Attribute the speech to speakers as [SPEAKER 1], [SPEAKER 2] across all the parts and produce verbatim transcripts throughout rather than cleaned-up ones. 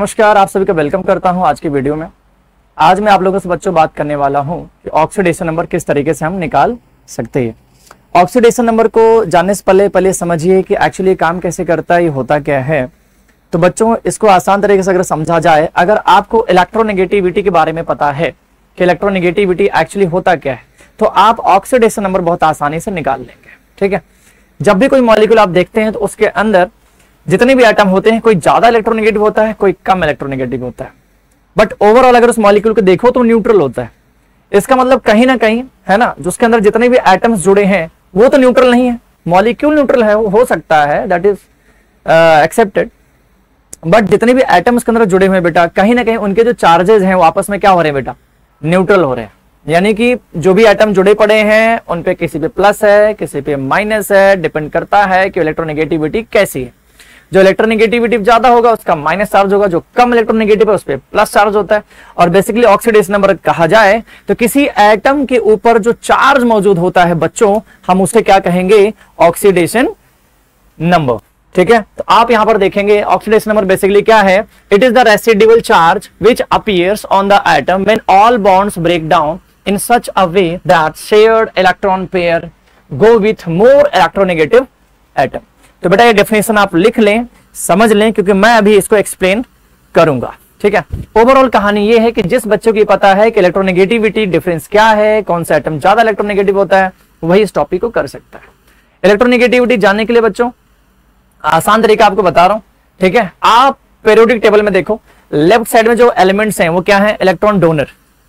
[SPEAKER 1] नमस्कार, आप सभी का वेलकम करता हूं आज की वीडियो में। आज मैं आप लोगों से बच्चों बात करने वाला हूं कि ऑक्सीडेशन नंबर किस तरीके से हम निकाल सकते हैं। ऑक्सीडेशन नंबर को जानने से पहले पहले समझिए कि एक्चुअली काम कैसे करता है, ये होता क्या है। तो बच्चों इसको आसान तरीके से अगर समझा जाए, अगर आपको इलेक्ट्रोनेगेटिविटी के बारे में पता है कि इलेक्ट्रोनेगेटिविटी एक्चुअली होता क्या है, तो आप ऑक्सीडेशन नंबर बहुत आसानी से निकाल लेंगे। ठीक है, जब भी कोई मॉलिक्यूल आप देखते हैं तो उसके अंदर जितने भी एटम होते हैं, कोई ज्यादा इलेक्ट्रोनेगेटिव होता है, कोई कम इलेक्ट्रोनेगेटिव होता है, बट ओवरऑल अगर उस मॉलिक्यूल को देखो तो न्यूट्रल होता है। इसका मतलब कहीं ना कहीं है ना, जो उसके अंदर जितने भी एटम्स जुड़े हैं वो तो न्यूट्रल नहीं है। मॉलिक्यूल न्यूट्रल है, वो हो सकता है, दैट इज एक्सेप्टेड, बट जितने भी एटम्स के अंदर जुड़े हुए हैं बेटा, कहीं ना कहीं उनके जो चार्जेस हैं वो आपस में क्या हो रहे हैं बेटा, न्यूट्रल हो रहे हैं। यानी कि जो भी एटम जुड़े पड़े हैं उन पे किसी पे प्लस है, किसी पे माइनस है, डिपेंड करता है कि इलेक्ट्रोनेगेटिविटी कैसी है। जो इलेक्ट्रोनेगेटिविटी ज्यादा होगा उसका माइनस चार्ज होगा, जो कम इलेक्ट्रोनेगेटिव है उस पर प्लस चार्ज होता है। और बेसिकली ऑक्सीडेशन नंबर कहा जाए तो किसी एटम के ऊपर जो चार्ज मौजूद होता है बच्चों, हम उसे क्या कहेंगे, ऑक्सीडेशन नंबर। ठीक है, तो आप यहां पर देखेंगे ऑक्सीडेशन नंबर बेसिकली क्या है, it is the residual charge which appears on the atom when all bonds break down in such a way that shared electron pair go with more electronegative atom। तो बेटा ये definition आप लिख लें, समझ लें, क्योंकि मैं अभी इसको एक्सप्लेन करूंगा। ठीक है, ओवरऑल कहानी ये है कि जिस बच्चों की पता है कि इलेक्ट्रोनेगेटिविटी डिफरेंस क्या है, कौन सा एटम ज्यादा इलेक्ट्रोनेगेटिव होता है, वही इस टॉपिक को कर सकता है। इलेक्ट्रोनेगेटिविटी जानने के लिए बच्चों आसान तरीका आपको बता रहा हूं। ठीक है, आप पीरियोडिक टेबल में देखो, लेफ्ट साइड में जो एलिमेंट्स हैं वो क्या है, electron donor.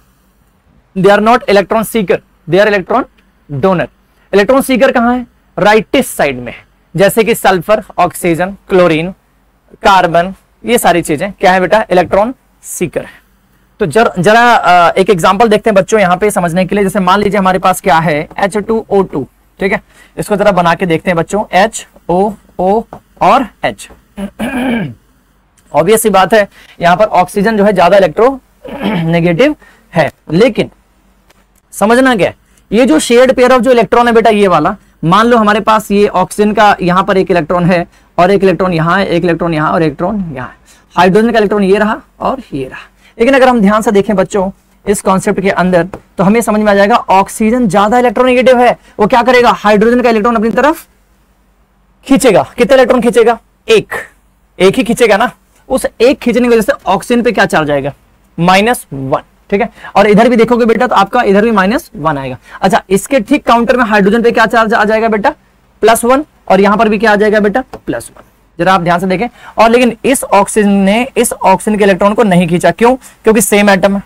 [SPEAKER 1] They are not electron seeker, they are electron donor. Electron seeker कहां है, राइटिस्ट साइड में, जैसे कि सल्फर, ऑक्सीजन, क्लोरीन, कार्बन, ये सारी चीजें क्या है बेटा, इलेक्ट्रॉन सीकर है। तो जर, जरा एक एग्जांपल देखते हैं बच्चों यहां पे समझने के लिए। जैसे मान लीजिए हमारे पास क्या है, एच टू ओ टू। ठीक है, इसको जरा बना के देखते हैं बच्चों, एच ओ ओ और H। ऑब्वियस सी बात है यहां पर ऑक्सीजन जो है ज्यादा इलेक्ट्रोनेगेटिव है, लेकिन समझना क्या है, ये जो शेयर्ड पेयर ऑफ जो इलेक्ट्रॉन है बेटा, ये वाला, मान लो हमारे पास ये ऑक्सीजन का यहां पर एक इलेक्ट्रॉन है और एक इलेक्ट्रॉन यहां है, एक इलेक्ट्रॉन यहां और इलेक्ट्रॉन यहां है। हाइड्रोजन का इलेक्ट्रॉन ये रहा और ये रहा। लेकिन अगर हम ध्यान से देखें बच्चों इस कॉन्सेप्ट के अंदर, तो हमें समझ में आ जाएगा ऑक्सीजन ज्यादा इलेक्ट्रोनेगेटिव है। वो क्या करेगा, हाइड्रोजन का इलेक्ट्रॉन अपनी तरफ खींचेगा। कितने इलेक्ट्रॉन खींचेगा, एक एक ही खींचेगा ना। उस एक खींचने की वजह से ऑक्सीजन पे क्या चार्ज आएगा, माइनस वन। ठीक है, और इधर भी देखोगे बेटा तो आपका इधर भी माइनस वन आएगा। अच्छा, इसके ठीक काउंटर में हाइड्रोजन पे क्या चार्ज आ जाएगा बेटा, प्लस वन, और यहां पर भी क्या आ जाएगा बेटा, प्लस वन। जरा आप ध्यान से देखें। और लेकिन इस ऑक्सीजन ने इस ऑक्सीजन के इलेक्ट्रॉन को नहीं खींचा, क्यों, क्योंकि सेम एटम है।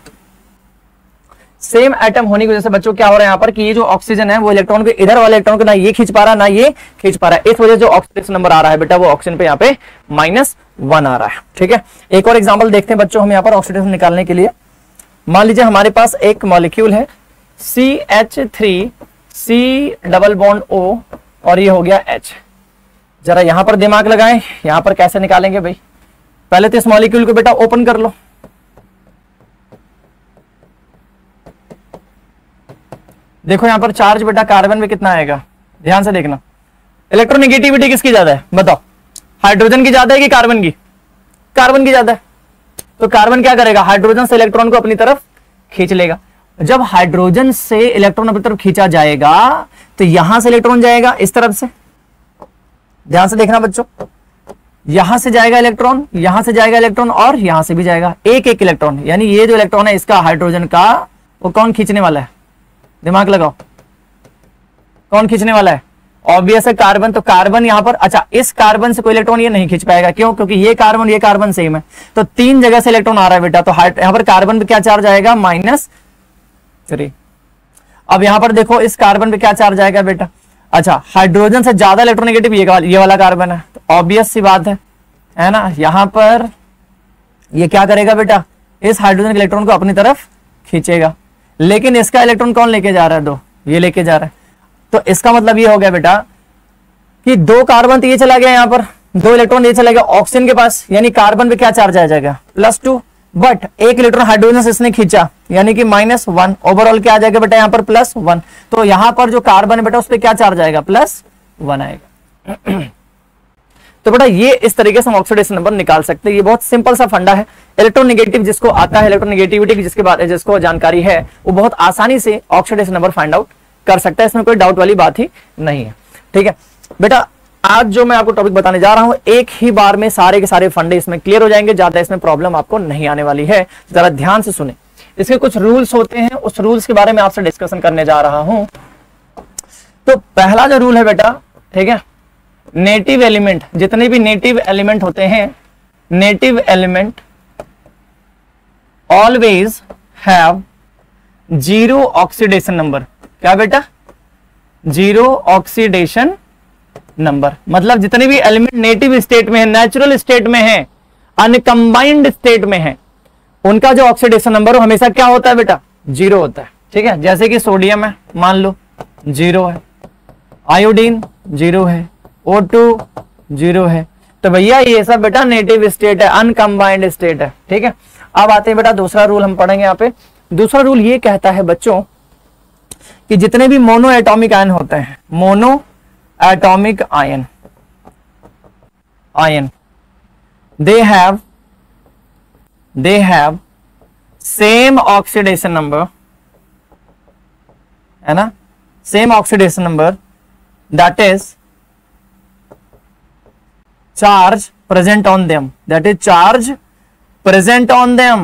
[SPEAKER 1] सेम एटम होने की वजह से बच्चों क्या हो रहा है यहाँ पर कि ये जो ऑक्सीजन है वो इलेक्ट्रॉन को, इधर वाले इलेक्ट्रॉन को ना ये खींच पा रहा ना ये खींच पा रहा है। इस वजह से जो ऑक्सीडेशन नंबर आ रहा है बेटा, वो ऑक्सीजन पे यहाँ पे माइनस वन आ रहा है। ठीक है, एक और एग्जांपल देखते हैं बच्चों हम यहाँ पर ऑक्सीडेशन निकालने के लिए। मान लीजिए हमारे पास एक मॉलिक्यूल है C H three C double bond O और ये हो गया H। जरा यहां पर दिमाग लगाएं, यहां पर कैसे निकालेंगे भाई। पहले तो इस मॉलिक्यूल को बेटा ओपन कर लो। देखो यहां पर चार्ज बेटा कार्बन में कितना आएगा, ध्यान से देखना। इलेक्ट्रोनेगेटिविटी किसकी ज्यादा है बताओ, हाइड्रोजन की ज्यादा है कि कार्बन की, कार्बन की ज्यादा है। तो कार्बन क्या करेगा, हाइड्रोजन से इलेक्ट्रॉन को अपनी तरफ खींच लेगा। जब हाइड्रोजन से इलेक्ट्रॉन अपनी तरफ खींचा जाएगा तो यहां से इलेक्ट्रॉन जाएगा इस तरफ से, ध्यान से देखना बच्चों, यहां से जाएगा इलेक्ट्रॉन, यहां से जाएगा इलेक्ट्रॉन और यहां से भी जाएगा एक एक इलेक्ट्रॉन। यानी ये जो इलेक्ट्रॉन है इसका हाइड्रोजन का, वो कौन खींचने वाला है, दिमाग लगाओ, कौन खींचने वाला है, ऑब्वियस है कार्बन। तो कार्बन यहां पर, अच्छा इस कार्बन से कोई इलेक्ट्रॉन ये नहीं खींच पाएगा, क्यों, क्योंकि ये कार्बन ये कार्बन सेम है। तो तीन जगह से इलेक्ट्रॉन आ रहा है बेटा, तो यहां पर कार्बन पे क्या चार्ज आएगा, माइनस थ्री। अब यहां पर देखो इस कार्बन पे क्या चार्ज आएगा बेटा, अच्छा हाइड्रोजन से ज्यादा इलेक्ट्रोनेगेटिव ये, ये वाला कार्बन है, तो ऑब्वियस सी बात है है ना, यहां पर ये क्या करेगा बेटा, इस हाइड्रोजन के इलेक्ट्रॉन को अपनी तरफ खींचेगा। लेकिन इसका इलेक्ट्रॉन कौन लेके जा रहा है, दो, ये लेके जा रहा है। तो इसका मतलब ये हो गया बेटा कि दो कार्बन तो ये चला गया, यहां पर दो इलेक्ट्रॉन ये चला गया ऑक्सीजन के पास, यानी कार्बन पे क्या चार्ज आ जाएगा, प्लस टू। बट एक इलेक्ट्रॉन हाइड्रोजन से इसने खींचा, यानी कि माइनस वन। ओवरऑल क्या आ जाएगा बेटा यहाँ पर, प्लस वन। तो यहां पर जो कार्बन है बेटा उस पर क्या चार्ज आएगा, प्लस वन आएगा। तो बेटा ये इस तरीके से हम ऑक्सीडेशन नंबर निकाल सकते हैं। ये बहुत सिंपल सा फंडा है। इलेक्ट्रोनेगेटिव जिसको आता है, इलेक्ट्रोनेगेटिविटी की जिसके बारे जिसको जानकारी है, वो बहुत आसानी से ऑक्सीडेशन नंबर फाइंड आउट कर सकता है। इसमें कोई डाउट वाली बात ही नहीं है। ठीक है बेटा, आज जो मैं आपको टॉपिक बताने जा रहा हूं, एक ही बार में सारे के सारे फंडे इसमें क्लियर हो जाएंगे, ज्यादा इसमें प्रॉब्लम आपको नहीं आने वाली है। जरा ध्यान से सुने। इसके कुछ रूल्स होते हैं, उस रूल्स के बारे में आपसे डिस्कशन करने जा रहा हूं। तो पहला जो रूल है बेटा, ठीक है, नेटिव एलिमेंट, जितने भी नेटिव एलिमेंट होते हैं, native element always have zero oxidation number. क्या बेटा? Zero oxidation number. मतलब जितने भी एलिमेंट नेटिव स्टेट में है, नेचुरल स्टेट में है, अनकंबाइंड स्टेट में है, उनका जो ऑक्सीडेशन नंबर हो हमेशा क्या होता है बेटा? जीरो होता है। ठीक है, जैसे कि सोडियम है, मान लो जीरो है, आयोडीन जीरो है, ओ टू जीरो है। तो भैया ये सब बेटा नेटिव स्टेट है, अनकंबाइंड स्टेट है। ठीक है, अब आते हैं बेटा दूसरा रूल हम पढ़ेंगे यहाँ पे। दूसरा रूल ये कहता है बच्चों कि जितने भी मोनो एटॉमिक आयन होते हैं, mono atomic ion ion they have they have same oxidation number, है ना, same oxidation number, that is charge present on them, that is charge present on them,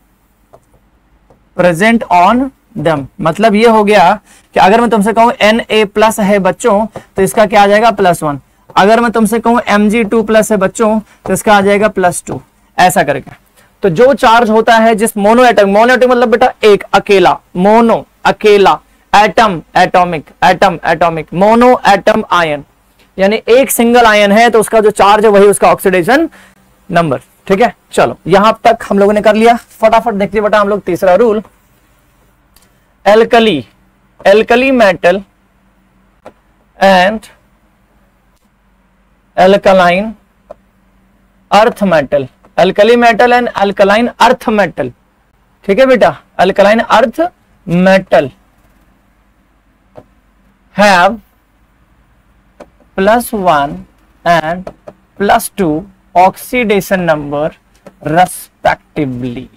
[SPEAKER 1] present on them. मतलब ये हो गया कि अगर मैं तुमसे कहूं एन ए प्लस है बच्चों, तो इसका क्या आ जाएगा? Plus one. अगर मैं तुमसे कहूं एम जी टू प्लस है बच्चों, तो इसका आ जाएगा प्लस टू। ऐसा करके तो जो चार्ज होता है जिस मोनो एटम, मोनो एटम मतलब बेटा एक, अकेला, मोनो अकेला, atom atomic, atom atomic, mono atom ion, यानी एक सिंगल आयन है तो उसका जो चार्ज है वही उसका ऑक्सीडेशन नंबर। ठीक है, चलो यहां तक हम लोगों ने कर लिया। फटाफट देखिए बेटा हम लोग तीसरा rule, alkali alkali metal and alkaline earth metal, alkali metal and alkaline earth metal. ठीक है बेटा, alkaline earth metal have plus one and plus two oxidation number respectively.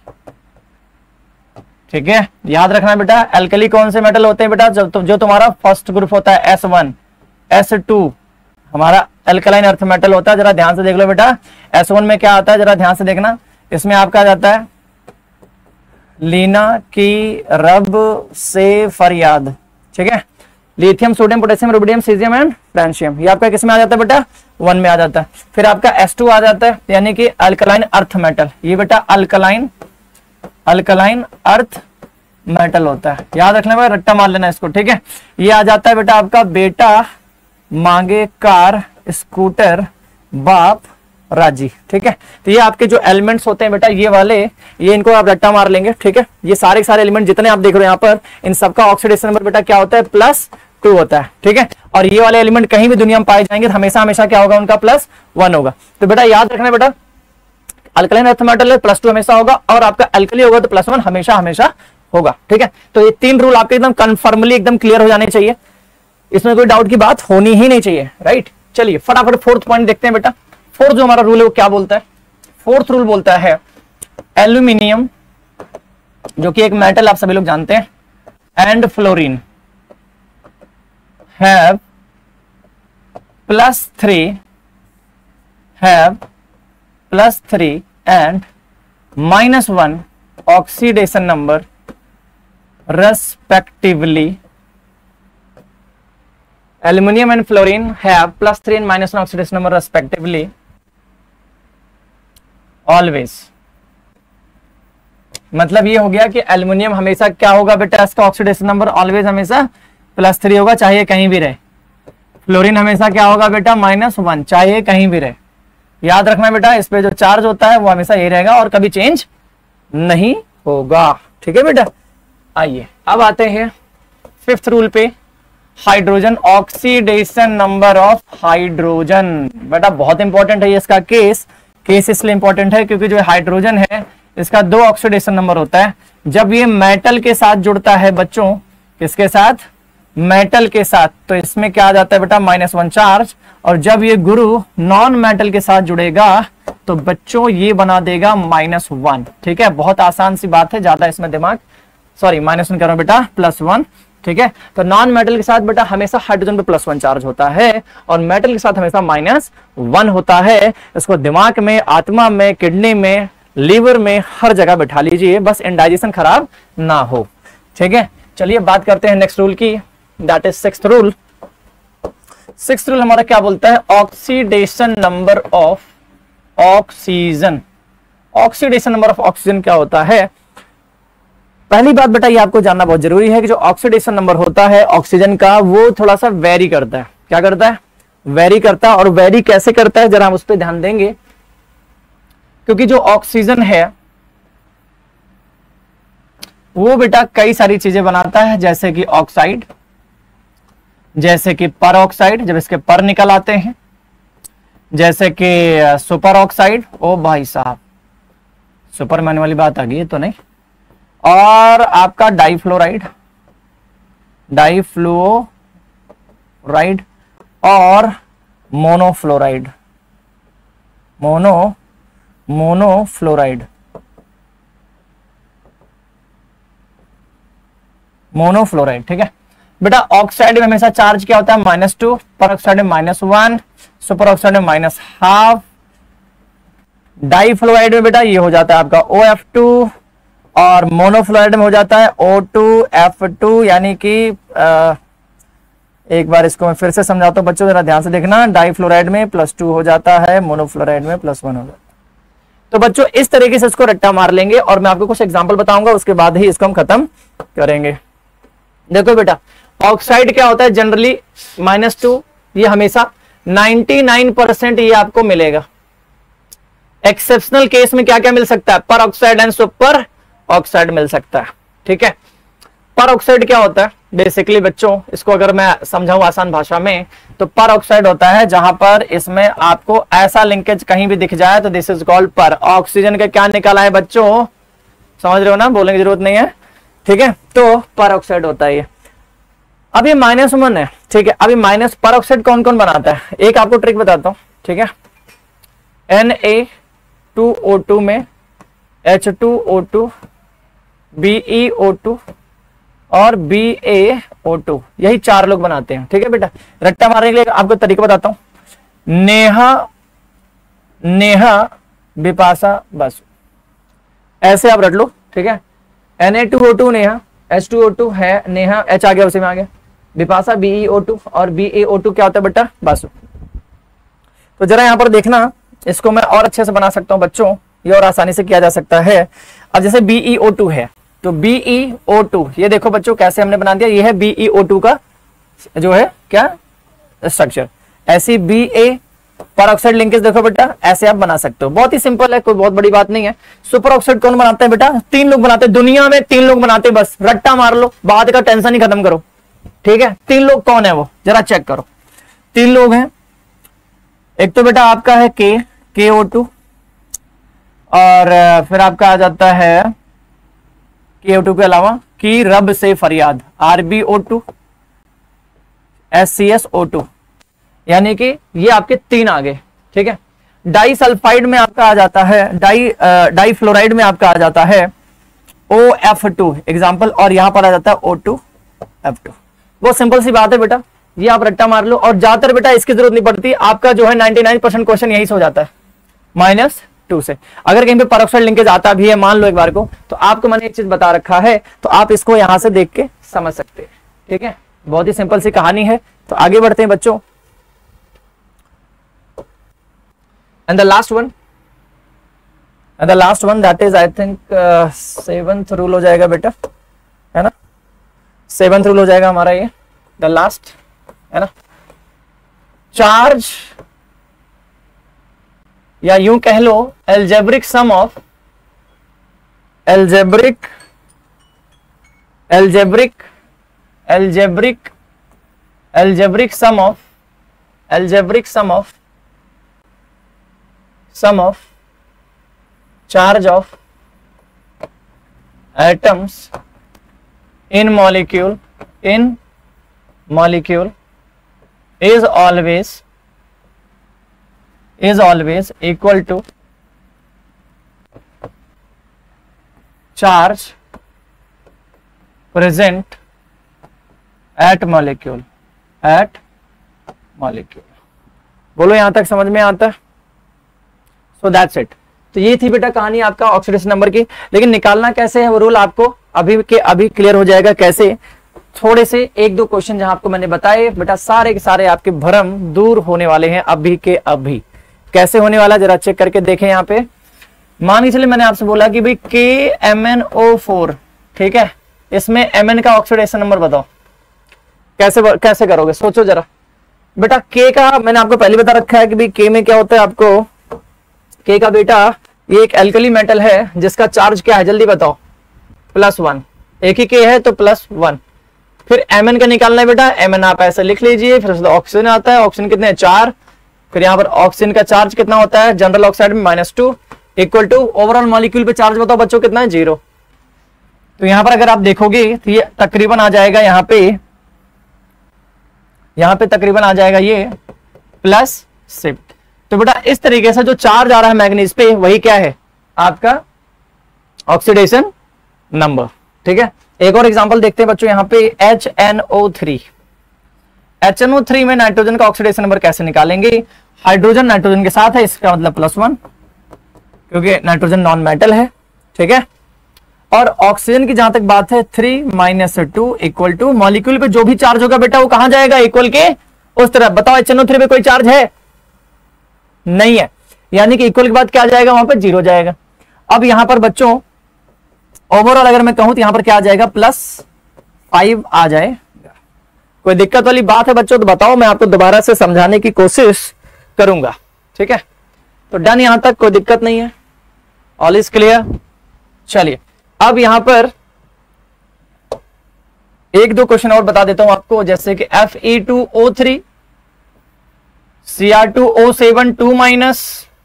[SPEAKER 1] ठीक है, याद रखना बेटा, एल्कली कौन से मेटल होते हैं बेटा? जो, जो तुम्हारा फर्स्ट ग्रुप होता है एस वन, एस टू हमारा एल्कलाइन अर्थ मेटल होता है। जरा ध्यान से देख लो बेटा, एस वन में क्या आता है, जरा ध्यान से देखना। इसमें आपका जाता है लीना की रब से फरियाद। ठीक है, lithium, sodium, potassium, rubidium, caesium and francium, ये आपका किसमें आ जाता है बेटा? वन में आ जाता है। फिर आपका एस टू आ जाता है, यानी कि अल्कलाइन अर्थ मेटल। ये बेटा अल्कलाइन अल्कलाइन अर्थ मेटल होता है। याद रखना भाई, रट्टा मार लेना इसको। ठीक है, ये आ जाता है बेटा आपका बेटा मांगे कार स्कूटर बाप राजी। ठीक है, तो ये आपके जो एलिमेंट्स होते हैं बेटा, ये वाले, ये इनको आप रट्टा मार लेंगे। ठीक है, ये सारे सारे एलिमेंट जितने आप देख रहे हो यहाँ पर, इन सबका ऑक्सीडेशन नंबर बेटा क्या होता है? प्लस टू होता है। ठीक है, और ये वाले एलिमेंट कहीं भी दुनिया में पाए जाएंगे तो हमेशा हमेशा क्या होगा? उनका प्लस वन होगा। तो बेटा याद रखना बेटा, alkaline earth metal plus two हमेशा होगा, और आपका एल्कली होगा तो प्लस वन हमेशा हमेशा होगा। ठीक है, तो ये तीन रूल आपके एकदम कंफर्मली एकदम क्लियर हो जाने चाहिए, इसमें कोई डाउट की बात होनी ही नहीं चाहिए। राइट, चलिए फटाफट फोर्थ पॉइंट देखते हैं बेटा। फोर्थ जो हमारा रूल है वो क्या बोलता है? फोर्थ रूल बोलता है एल्यूमिनियम, जो कि एक मेटल आप सभी लोग जानते हैं, and fluorine have plus three have plus three and minus one oxidation number respectively. Aluminium and fluorine have plus three and minus one oxidation number respectively always। मतलब ये हो गया कि एल्युमिनियम हमेशा क्या होगा बेटा? इसका ऑक्सीडेशन नंबर ऑलवेज हमेशा प्लस थ्री होगा, चाहे कहीं भी रहे। फ्लोरीन हमेशा क्या होगा बेटा? माइनस वन, चाहे कहीं भी रहे। याद रखना बेटा, इस पे जो चार्ज होता है वो हमेशा यही रहेगा और कभी चेंज नहीं होगा। ठीक है बेटा, आइए अब आते हैं फिफ्थ रूल पे, hydrogen, oxidation number of hydrogen. बेटा बहुत इंपॉर्टेंट है ये इसका केस। केस इसलिए इंपॉर्टेंट है क्योंकि जो हाइड्रोजन है इसका दो ऑक्सीडेशन नंबर होता है। जब ये मेटल के साथ जुड़ता है बच्चों, किसके साथ? मेटल के साथ, तो इसमें क्या आ जाता है बेटा माइनस वन चार्ज, और जब ये गुरु नॉन मेटल के साथ जुड़ेगा तो बच्चों ये बना देगा माइनस वन। ठीक है, बहुत आसान सी बात है, ज्यादा इसमें दिमाग, सॉरी माइनस वन करो बेटा, प्लस वन। ठीक है, तो नॉन मेटल के साथ बेटा हमेशा हाइड्रोजन पे प्लस वन चार्ज होता है और मेटल के साथ हमेशा माइनस वन होता है। इसको दिमाग में, आत्मा में, किडनी में, लीवर में, हर जगह बैठा लीजिए, बस इंडाइजेशन खराब ना हो। ठीक है, चलिए बात करते हैं नेक्स्ट रूल की, that is sixth rule. Sixth rule हमारा क्या बोलता है, oxidation number of oxygen. Oxidation number of oxygen क्या होता है? पहली बात बेटा ये आपको जानना बहुत जरूरी है कि जो ऑक्सीडेशन नंबर होता है ऑक्सीजन का, वो थोड़ा सा वेरी करता है। क्या करता है? वेरी करता है। और वेरी कैसे करता है जरा हम उस पर ध्यान देंगे, क्योंकि जो ऑक्सीजन है वो बेटा कई सारी चीजें बनाता है, जैसे कि ऑक्साइड, जैसे कि पर ऑक्साइड जब इसके पर निकल आते हैं, जैसे कि सुपर ऑक्साइड, ओ भाई साहब सुपरमैन वाली बात आ गई है तो नहीं, और आपका डाइफ्लोराइड, डाइफ्लोराइड और मोनोफ्लोराइड, मोनो मोनोफ्लोराइड मोनोफ्लोराइड। ठीक है बेटा, ऑक्साइड में हमेशा चार्ज क्या होता है माइनस टू, पर ऑक्साइड में माइनस वन, सुपर ऑक्साइड में माइनस हाफ, डाइफ्लोराइड में बेटा ये हो जाता है आपका ओ एफ टू, और मोनोफ्लोराइड में हो जाता है ओ टू एफ टू। यानी कि एक बार इसको मैं फिर से समझाता हूं बच्चों, जरा ध्यान से देखना, डाइफ्लोराइड में प्लस टू हो जाता है, मोनोफ्लोराइड में प्लस वन हो जाता है। तो बच्चों इस तरीके से इसको रट्टा मार लेंगे और मैं आपको कुछ एग्जांपल बताऊंगा, उसके बाद ही इसको हम खत्म करेंगे। देखो बेटा, ऑक्साइड क्या होता है जनरली माइनस टू, ये हमेशा निन्यानवे परसेंट ये आपको मिलेगा। एक्सेप्शनल केस में क्या क्या मिल सकता है, peroxide and superoxide मिल सकता है। ठीक है, पर ऑक्साइड क्या होता है बेसिकली बच्चों, इसको अगर मैं समझाऊं आसान भाषा में, तो पर ऑक्साइड होता है जहां पर इसमें आपको ऐसा लिंकेज कहीं भी दिख जाए तो this is called per. Oxygen का क्या निकाला है बच्चों, समझ रहे हो ना, बोलने की जरूरत नहीं है। ठीक है, तो पर ऑक्साइड होता है ये। अब ये माइनस वन है। ठीक है, अभी माइनस पर ऑक्साइड कौन कौन बनाता है, एक आपको ट्रिक बताता हूं। ठीक है, N A two O two में H two O two, B E O two और बी ए ओ टू, यही चार लोग बनाते हैं। ठीक है बेटा, रट्टा मारने के लिए आपको तरीका बताता हूं। नेहा, नेहा, बिपाशा, बसु, ऐसे आप रट लो। ठीक है, N A two O two नेहा, एच टू ओ टू है नेहा, एच आ गया उसी में आ गया, Bipasha B E O two, और बी ए ओ टू क्या होता है बेटा बासु। तो जरा यहां पर देखना, इसको मैं और अच्छे से बना सकता हूं बच्चों, ये और आसानी से किया जा सकता है। अब जैसे बी ई ओ टू है तो बी ई ओ टू, ये देखो बच्चों कैसे हमने बना दिया, ये है बी ई ओ टू का जो है क्या स्ट्रक्चर। ऐसी बी ए पर ऑक्साइड लिंकेज देखो बेटा, ऐसे आप बना सकते हो, बहुत ही सिंपल है, कोई बहुत बड़ी बात नहीं है। सुपर ऑक्साइड कौन बनाते हैं बेटा, तीन लोग बनाते हैं दुनिया में, तीन लोग बनाते हैं, बस रट्टा मार लो, बाद का टेंशन ही खत्म करो। ठीक है, तीन लोग कौन है वो जरा चेक करो। तीन लोग हैं, एक तो बेटा आपका है के के ओ टू, और फिर आपका आ जाता है के ओ टू के अलावा की रब से फरियाद, R B O two, S C S O two, यानी कि ये आपके तीन आ गए। ठीक है, डाई सल्फाइड में आपका आ जाता है, डाई डाई फ्लोराइड में आपका आ जाता है ओ एफ टू एग्जाम्पल, और यहां पर आ जाता है ओ टू एफ टू। बहुत सिंपल सी बात है बेटा, ये आप रट्टा मार लो, और ज्यादातर बेटा इसकी जरूरत नहीं पड़ती, आपका जो है निन्यानवे परसेंट क्वेश्चन यही से हो जाता है माइनस टू से। अगर कहीं पे परऑक्साइड लिंकेज आता भी है मान लो एक बार को, तो आपको मैंने एक चीज बता रखा है, तो आप इसको यहां से देख के समझ सकते हैं। ठीक है, बहुत ही सिंपल सी कहानी है। तो आगे बढ़ते हैं बच्चों, and the last one, and the last one that is I think seventh rule हो जाएगा बेटा, है ना, सेवंथ रूल हो जाएगा हमारा ये, द लास्ट, है ना। चार्ज या यूं कह लो algebraic sum of, algebraic algebraic algebraic algebraic sum of algebraic sum of sum of charge of atoms in molecule in molecule is always is always equal to charge present at molecule at molecule। बोलो यहां तक समझ में आता है? So that's it. तो ये थी बेटा कहानी आपका ऑक्सीडेशन नंबर की। लेकिन निकालना कैसे है वो रूल आपको अभी के अभी क्लियर हो जाएगा। कैसे? थोड़े से एक दो क्वेश्चन जहां आपको मैंने बताए बेटा, सारे के सारे आपके भ्रम दूर होने वाले हैं अभी के अभी। कैसे होने वाला जरा चेक करके देखें। यहाँ पे मान के चलिए मैंने आपसे बोला कि भाई के एम एन ओ फोर, ठीक है, इसमें एम एन का ऑक्सीडेशन नंबर बताओ। कैसे कैसे करोगे सोचो जरा बेटा। के का मैंने आपको पहले बता रखा है कि भाई के में क्या होता है आपको। के का बेटा ये एक एल्कली मेटल है जिसका चार्ज क्या है, जल्दी बताओ। Plus one. एक ही के है तो प्लस वन। फिर एम एन का निकालना है बेटा। एम एन आप ऐसे लिख लीजिए। फिर ऑक्सीजन आता है। ऑक्सीजन कितने हैं? चार। फिर यहाँ पर ऑक्सीजन का चार्ज कितना होता है जनरल ऑक्साइड में? Minus two. Equal to overall molecule पे चार्ज बताओ बच्चों कितना है? जीरो। तो यहाँ पर अगर आप देखोगे तो ये तकरीबन आ जाएगा यहाँ पे यहाँ पे तकरीबन आ जाएगा ये प्लस शिफ्ट। तो बेटा इस तरीके से जो चार्ज आ रहा है मैग्नीज पे वही क्या है आपका ऑक्सीडेशन नंबर। ठीक है, एक और एग्जांपल देखते हैं बच्चों। यहाँ पे H N O three H N O three में नाइट्रोजन का ऑक्सीडेशन नंबर कैसे निकालेंगे? हाइड्रोजन नाइट्रोजन के साथ है, इसका मतलब प्लस वन, क्योंकि नाइट्रोजन नॉन मेटल है। ठीक है, और ऑक्सीजन की जहां तक बात है three minus two equal to molecule पे जो भी चार्ज होगा बेटा वो कहां जाएगा? इक्वल के उस तरफ। बताओ एच एन ओ थ्री पे कोई चार्ज है? नहीं है, यानी कि इक्वल के बाद क्या जाएगा? वहां पर जीरो जाएगा। अब यहां पर बच्चों ओवरऑल अगर मैं कहूं तो यहां पर क्या आ जाएगा? प्लस फाइव आ जाएगा। कोई दिक्कत वाली बात है बच्चों तो बताओ, मैं आपको दोबारा से समझाने की कोशिश करूंगा। ठीक है, तो डन, यहां तक कोई दिक्कत नहीं है, ऑल इज क्लियर। चलिए अब यहां पर एक दो क्वेश्चन और बता देता हूं आपको, जैसे कि F E two O three C R two O seven two minus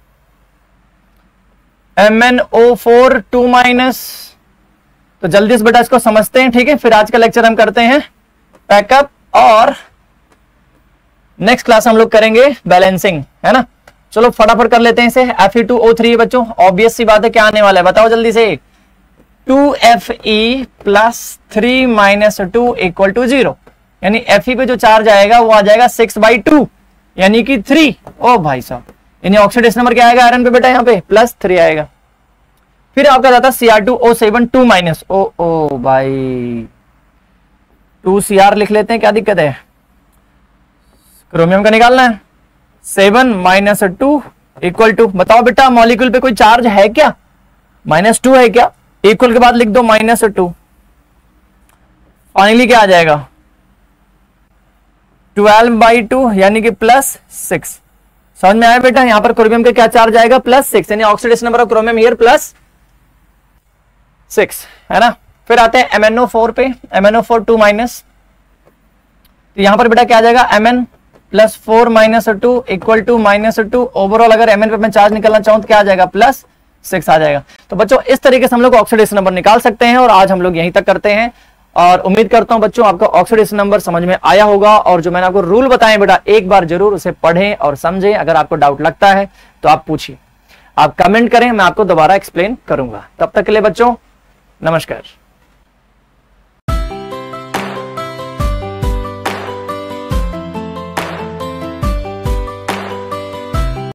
[SPEAKER 1] M N O four two minus. तो जल्दी से बेटा इसको समझते हैं। ठीक है, फिर आज का लेक्चर हम करते हैं पैकअप और नेक्स्ट क्लास हम लोग करेंगे बैलेंसिंग, है ना। चलो फटाफट कर लेते हैं इसे। F E two O three बच्चों, ऑब्वियस सी बात है, क्या आने वाला है बताओ जल्दी से। Two F E plus three minus two equal to zero, यानी एफ ई पे जो चार्ज आएगा वो आ जाएगा सिक्स बाई टू, यानी कि थ्री। ओ भाई साहब, यानी ऑक्सीडेशन नंबर क्या आएगा आयरन पे बेटा? यहाँ पे प्लस थ्री आएगा। फिर आपका जाता C R two O seven two minus. ओ ओ भाई, टू सी आर लिख लेते हैं, क्या दिक्कत है? क्रोमियम का निकालना है। Seven minus two equal to, बताओ बेटा मॉलिक्यूल पे कोई चार्ज है क्या? माइनस टू है क्या? इक्वल के बाद लिख दो माइनस टू। फाइनली क्या आ जाएगा? ट्वेल्व बाई टू, यानी कि प्लस सिक्स। समझ में आया बेटा? यहां पर क्रोमियम का क्या चार्ज आएगा? प्लस सिक्स, यानी oxidation number of chromium here plus six, है ना। फिर आते हैं एम एन ओ फोर पे, M N O four two minus. तो यहां पर बेटा क्या आ जाएगा? M N plus four minus two equal to minus two. Overall अगर एम एन पे मैं चार्ज निकालना चाहूं तो क्या आ जाएगा? प्लस सिक्स आ जाएगा। तो बच्चों इस तरीके से हम लोग ऑक्सीडेशन नंबर निकाल सकते हैं, और आज हम लोग यहीं तक करते हैं। और उम्मीद करता हूं बच्चों आपका ऑक्सीडेशन नंबर समझ में आया होगा, और जो मैंने आपको रूल बताए बेटा एक बार जरूर उसे पढ़ें और समझें। अगर आपको डाउट लगता है तो आप पूछिए, आप कमेंट करें, मैं आपको दोबारा एक्सप्लेन करूंगा। तब तक के लिए बच्चों नमस्कार।